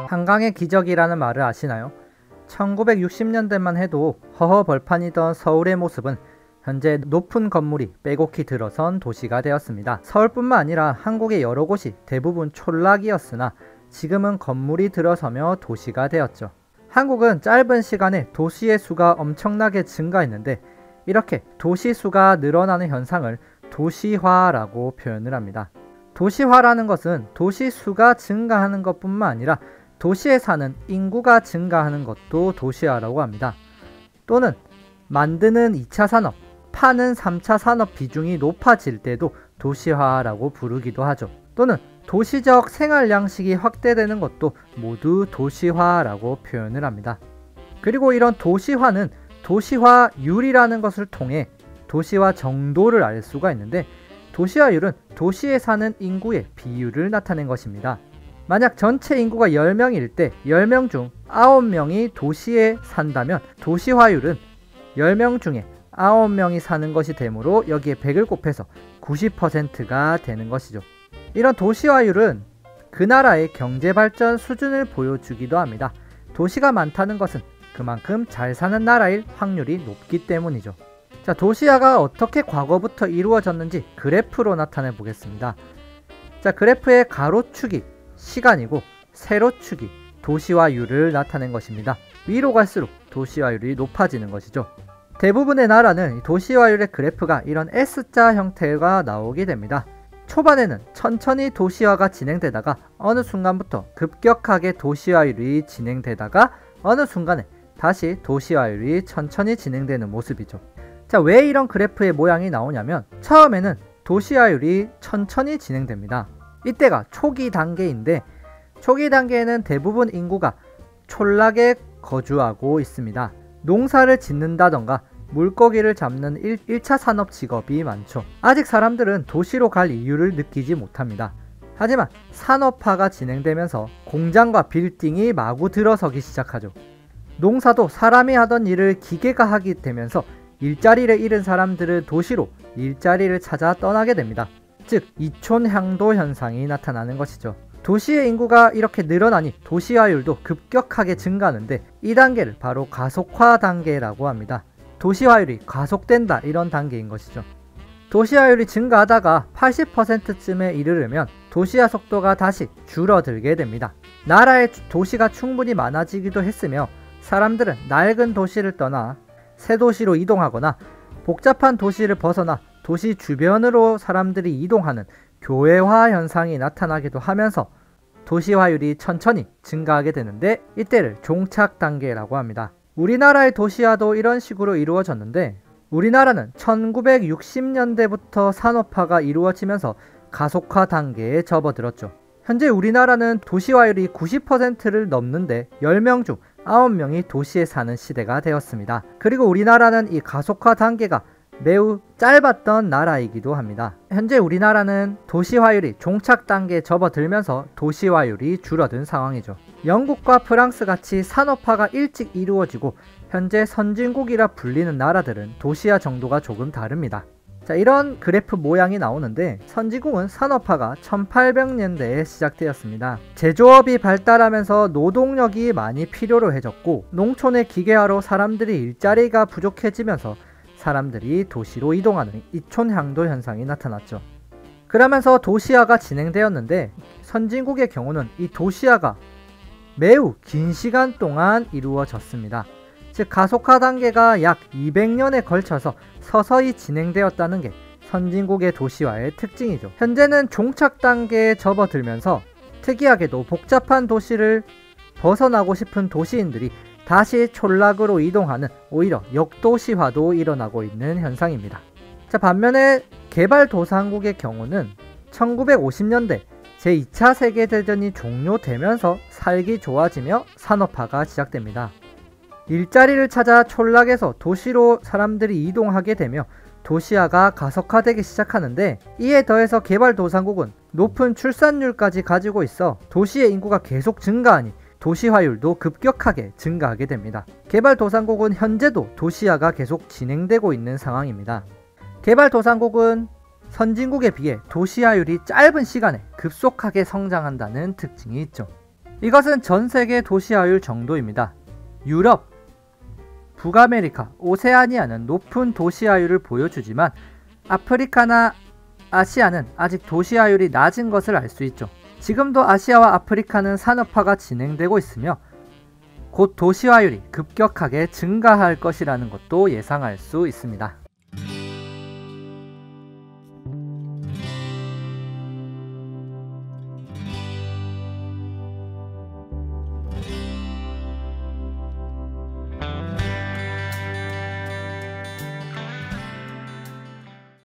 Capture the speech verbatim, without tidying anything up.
한강의 기적이라는 말을 아시나요? 천구백육십 년대만 해도 허허벌판이던 서울의 모습은 현재 높은 건물이 빼곡히 들어선 도시가 되었습니다. 서울뿐만 아니라 한국의 여러 곳이 대부분 촌락이었으나 지금은 건물이 들어서며 도시가 되었죠. 한국은 짧은 시간에 도시의 수가 엄청나게 증가했는데 이렇게 도시 수가 늘어나는 현상을 도시화라고 표현을 합니다. 도시화라는 것은 도시 수가 증가하는 것뿐만 아니라 도시에 사는 인구가 증가하는 것도 도시화라고 합니다. 또는 만드는 이 차 산업, 파는 삼 차 산업 비중이 높아질 때도 도시화라고 부르기도 하죠. 또는 도시적 생활 양식이 확대되는 것도 모두 도시화라고 표현을 합니다. 그리고 이런 도시화는 도시화율이라는 것을 통해 도시화 정도를 알 수가 있는데, 도시화율은 도시에 사는 인구의 비율을 나타낸 것입니다. 만약 전체 인구가 열 명일 때 열 명 중 아홉 명이 도시에 산다면 도시화율은 열 명 중에 아홉 명이 사는 것이 되므로 여기에 백을 곱해서 구십 퍼센트가 되는 것이죠. 이런 도시화율은 그 나라의 경제발전 수준을 보여주기도 합니다. 도시가 많다는 것은 그만큼 잘 사는 나라일 확률이 높기 때문이죠. 자, 도시화가 어떻게 과거부터 이루어졌는지 그래프로 나타내 보겠습니다. 자, 그래프의 가로축이 시간이고 세로축이 도시화율을 나타낸 것입니다. 위로 갈수록 도시화율이 높아지는 것이죠. 대부분의 나라는 도시화율의 그래프가 이런 S자 형태가 나오게 됩니다. 초반에는 천천히 도시화가 진행되다가 어느 순간부터 급격하게 도시화율이 진행되다가 어느 순간에 다시 도시화율이 천천히 진행되는 모습이죠. 자, 왜 이런 그래프의 모양이 나오냐면 처음에는 도시화율이 천천히 진행됩니다. 이때가 초기 단계인데 초기 단계에는 대부분 인구가 촌락에 거주하고 있습니다. 농사를 짓는다던가 물고기를 잡는 일 차 산업 직업이 많죠. 아직 사람들은 도시로 갈 이유를 느끼지 못합니다. 하지만 산업화가 진행되면서 공장과 빌딩이 마구 들어서기 시작하죠. 농사도 사람이 하던 일을 기계가 하게 되면서 일자리를 잃은 사람들은 도시로 일자리를 찾아 떠나게 됩니다. 즉 이촌향도 현상이 나타나는 것이죠. 도시의 인구가 이렇게 늘어나니 도시화율도 급격하게 증가하는데 이 단계를 바로 가속화 단계라고 합니다. 도시화율이 가속된다, 이런 단계인 것이죠. 도시화율이 증가하다가 팔십 퍼센트쯤에 이르르면 도시화 속도가 다시 줄어들게 됩니다. 나라의 도시가 충분히 많아지기도 했으며 사람들은 낡은 도시를 떠나 새 도시로 이동하거나 복잡한 도시를 벗어나 도시 주변으로 사람들이 이동하는 교외화 현상이 나타나기도 하면서 도시화율이 천천히 증가하게 되는데 이때를 종착 단계라고 합니다. 우리나라의 도시화도 이런 식으로 이루어졌는데 우리나라는 천구백육십 년대부터 산업화가 이루어지면서 가속화 단계에 접어들었죠. 현재 우리나라는 도시화율이 구십 퍼센트를 넘는데 열 명 중 아홉 명이 도시에 사는 시대가 되었습니다. 그리고 우리나라는 이 가속화 단계가 매우 짧았던 나라이기도 합니다. 현재 우리나라는 도시화율이 종착 단계에 접어들면서 도시화율이 줄어든 상황이죠. 영국과 프랑스 같이 산업화가 일찍 이루어지고 현재 선진국이라 불리는 나라들은 도시화 정도가 조금 다릅니다. 자, 이런 그래프 모양이 나오는데 선진국은 산업화가 천팔백 년대에 시작되었습니다. 제조업이 발달하면서 노동력이 많이 필요로 해졌고 농촌의 기계화로 사람들이 일자리가 부족해지면서 사람들이 도시로 이동하는 이촌향도 현상이 나타났죠. 그러면서 도시화가 진행되었는데 선진국의 경우는 이 도시화가 매우 긴 시간 동안 이루어졌습니다. 즉 가속화 단계가 약 이백 년에 걸쳐서 서서히 진행되었다는 게 선진국의 도시화의 특징이죠. 현재는 종착 단계에 접어들면서 특이하게도 복잡한 도시를 벗어나고 싶은 도시인들이 다시 촌락으로 이동하는 오히려 역도시화도 일어나고 있는 현상입니다. 자, 반면에 개발도상국의 경우는 천구백오십 년대 제이 차 세계대전이 종료되면서 살기 좋아지며 산업화가 시작됩니다. 일자리를 찾아 촌락에서 도시로 사람들이 이동하게 되며 도시화가 가속화되기 시작하는데 이에 더해서 개발도상국은 높은 출산율까지 가지고 있어 도시의 인구가 계속 증가하니 도시화율도 급격하게 증가하게 됩니다. 개발도상국은 현재도 도시화가 계속 진행되고 있는 상황입니다. 개발도상국은 선진국에 비해 도시화율이 짧은 시간에 급속하게 성장한다는 특징이 있죠. 이것은 전 세계 도시화율 정도입니다. 유럽, 북아메리카, 오세아니아는 높은 도시화율을 보여주지만 아프리카나 아시아는 아직 도시화율이 낮은 것을 알 수 있죠. 지금도 아시아와 아프리카는 산업화가 진행되고 있으며 곧 도시화율이 급격하게 증가할 것이라는 것도 예상할 수 있습니다.